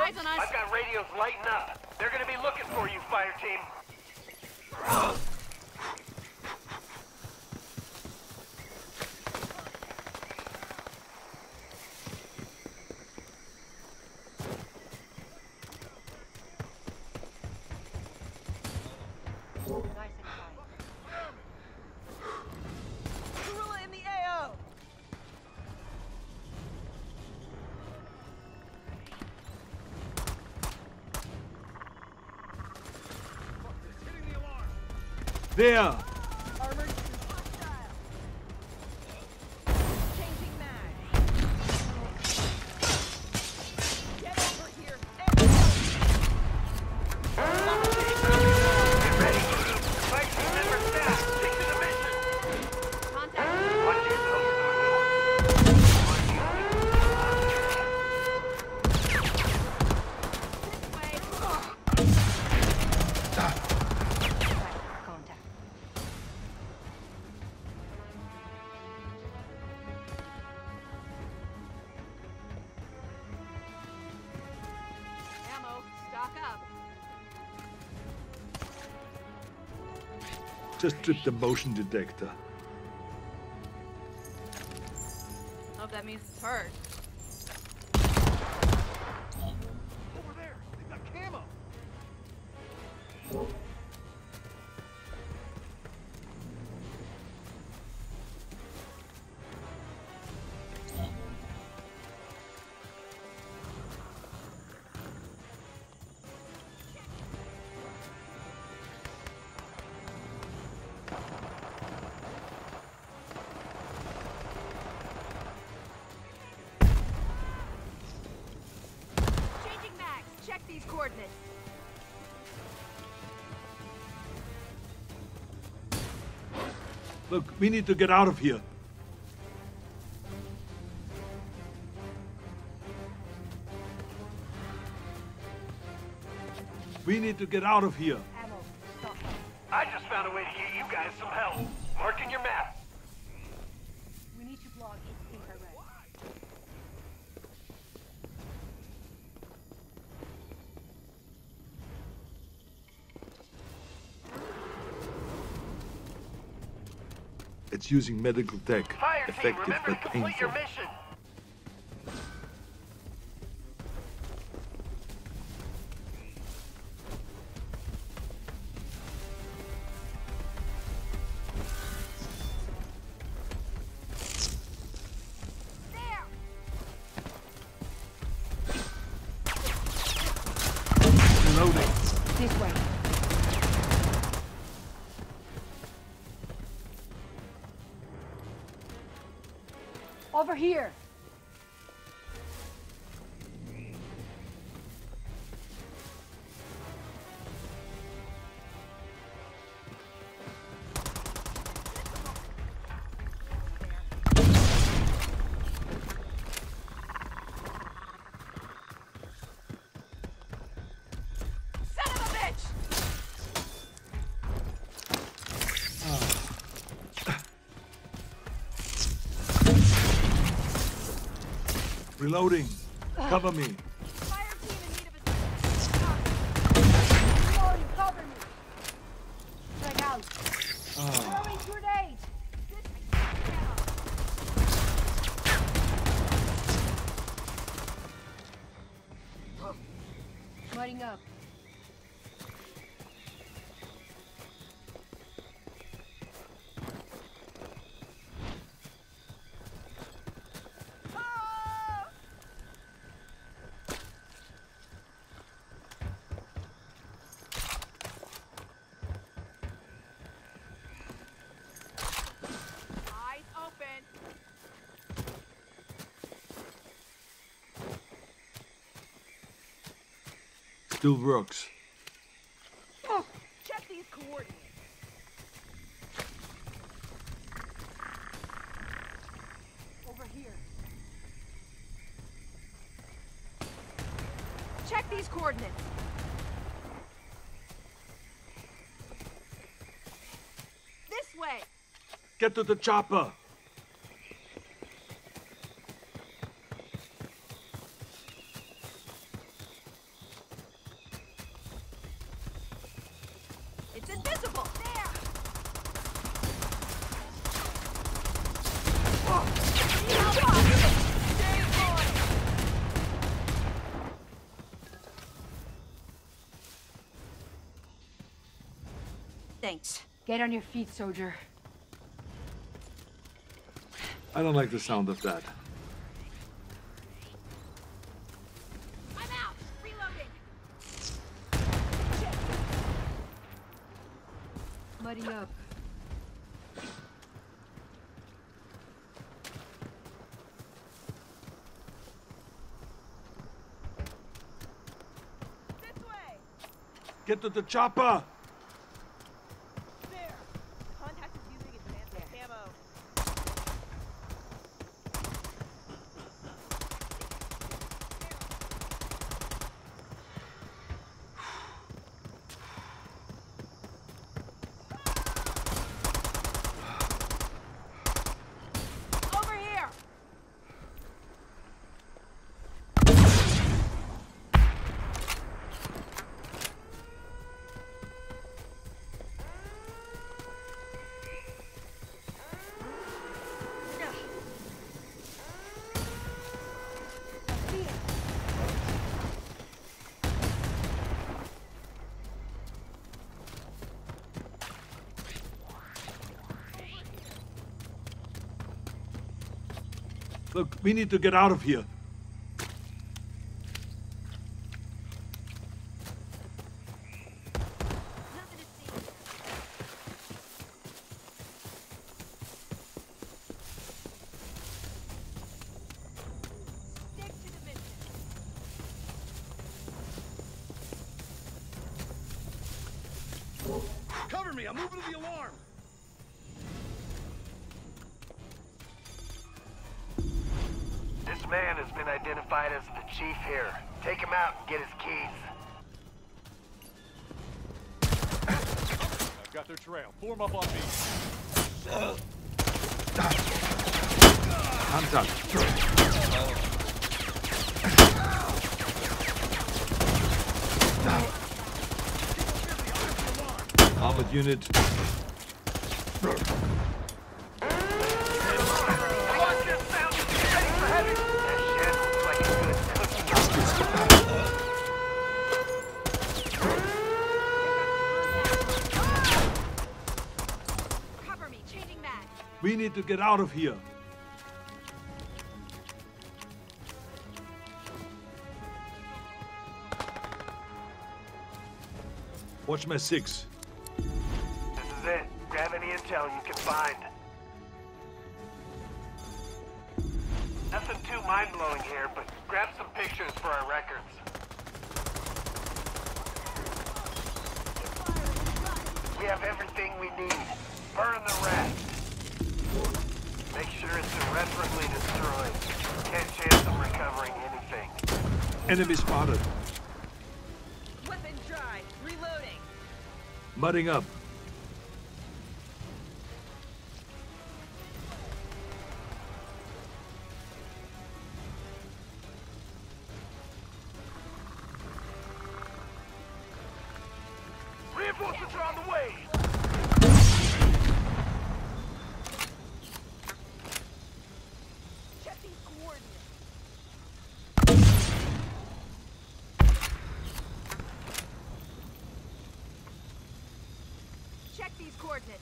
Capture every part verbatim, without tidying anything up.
eyes on us. I've got radios lighting up. They're gonna be looking for you, fire team. Gorilla in the A O! There! Armored hostile. Changing mag. Get over here. Get ready. Fire team member staff, take to the mission. Contact. Watch it, This way. Contact. Ammo. Stock up. Just trip the motion detector. Hope that means it's hurt. over there. They've got camo. Changing mags. Check these coordinates. Look, we need to get out of here. We need to get out of here. Ammo. Stock up. I just found a way to get you guys some help. Marking your map. We need to block its infrared. It's using medical tech. Fire team, Effective remember to but complete your painful. mission. There. Reloading. This way. Over here. Son of a bitch! Reloading. Cover me. Fire team in need of assistance. Reloading, cover me. Check out. Throwing grenade. Lighting up. Eyes open. Still works. Check these coordinates. Over here. Check these coordinates. This way. Get to the chopper. Get on your feet, soldier. I don't like the sound of that. I'm out! Reloading! Muddy up. This way! Get to the chopper! There! Contact is using advanced ammo. Over here! Look, we need to get out of here. Nothing to see. Stick to the mission. Cover me! I'm moving to the alarm! This man has been identified as the chief here. Take him out and get his keys. I've got their trail. Form up on me. Hands up. Armored unit. Watch your sound! Ready for heavy! That shed looks like a good cookie. Cover me, changing mag. We need to get out of here. Watch my six. This is it. Grab any intel you can find. Nothing too mind-blowing here, but grab some pictures for our records. We have everything we need. Burn the rest. Make sure it's irreparably destroyed. Can't chance of recovering anything. Enemy spotted. Weapon dry. Reloading. Mudding up. Reinforcements are on the way! Check these coordinates. Check these coordinates.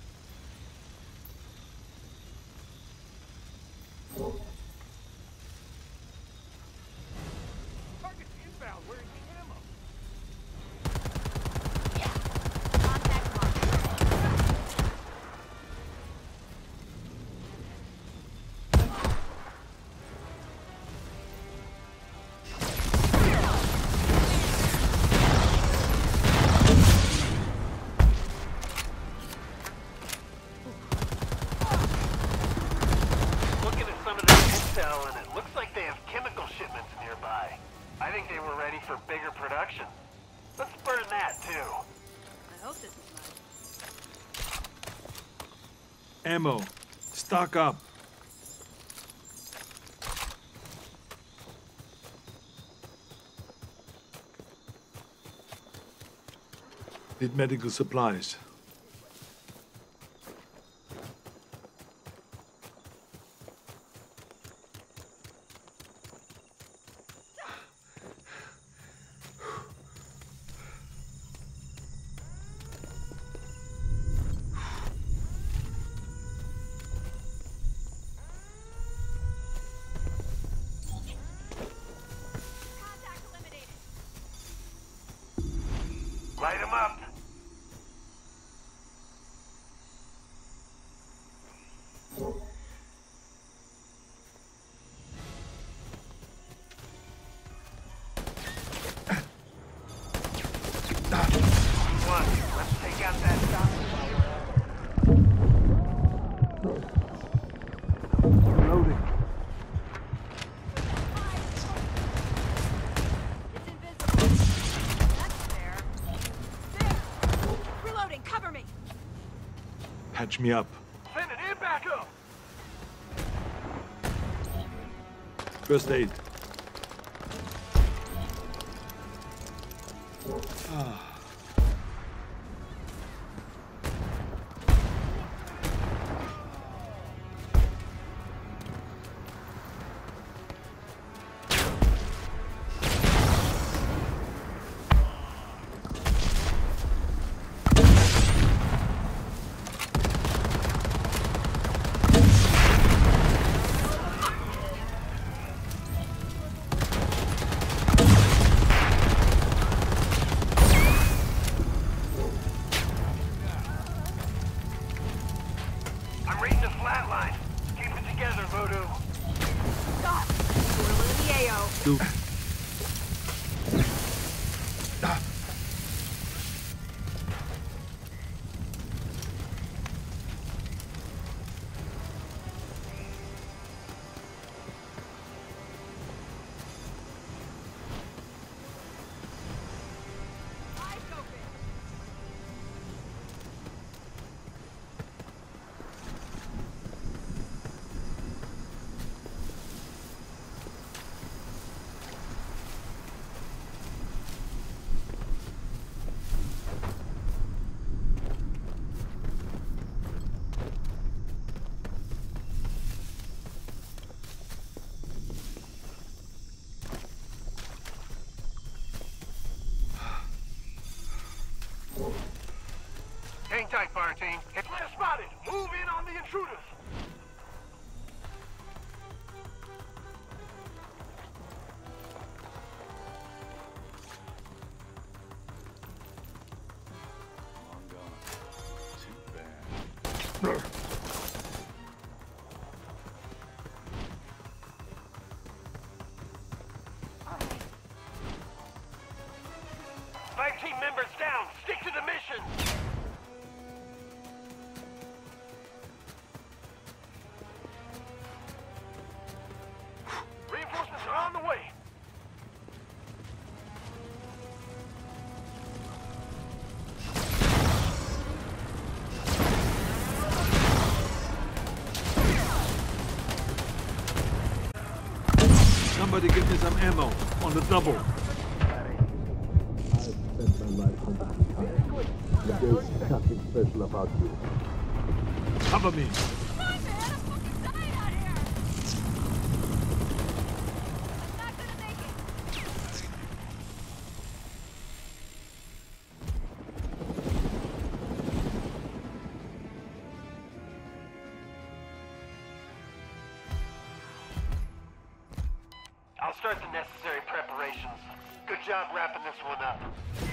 Target's inbound. Where's the ammo? Contact mark. Looking at some of their intel, and it looks like they have chemical shipments nearby. I think they were ready for bigger production. Let's burn that, too. I hope this is mine. Ammo. Stock up. Need medical supplies. him up. One, let's take out that stop. Loading. It's invisible. That's fair. There. Reloading. Cover me. Patch me up. Send it in back up. First aid. I'm reading the flatline. Keep it together, Voodoo. Stop. We're in the A O. Do. Eyes open. Hang tight, fire team. It's clear spotted. Move in on the intruders. Long gone. Too bad. Fire team members down. Stick to the mission. Reinforcements are on the way. Somebody give me some ammo on the double. I've spent my life on that time. But there's nothing special about you. Cover me. Come on, man. I'm fucking dying out here. I'm not gonna make it. I'll start the necessary preparations. Good job wrapping this one up.